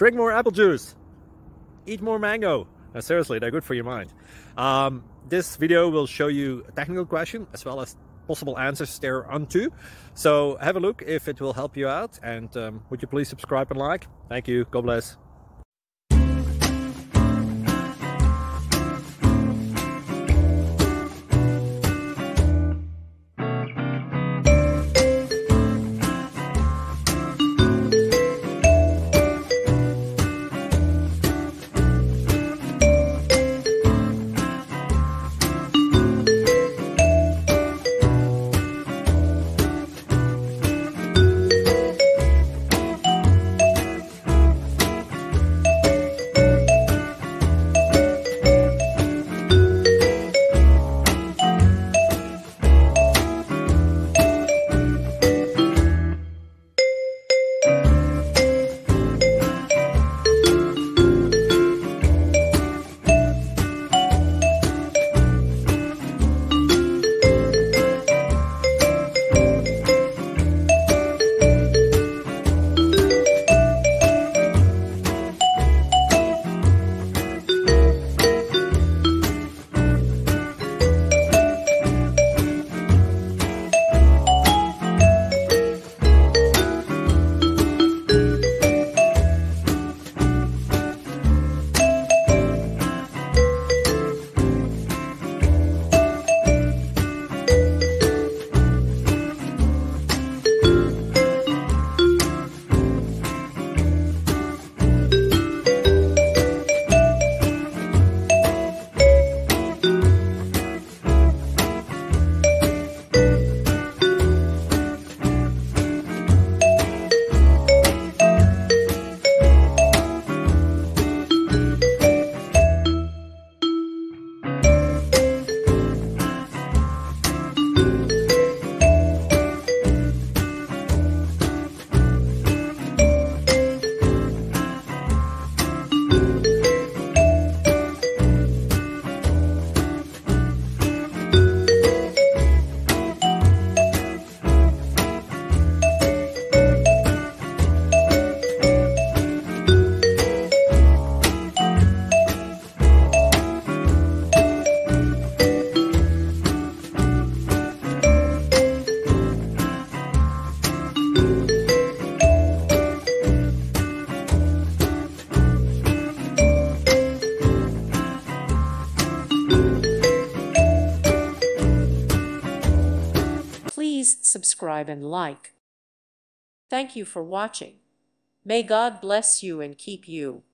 Drink more apple juice. Eat more mango. Seriously, they're good for your mind. This video will show you a technical question as well as possible answers thereunto. So have a look if it will help you out, and would you please subscribe and like? Thank you. God bless. Please subscribe and like. Thank you for watching. May God bless you and keep you.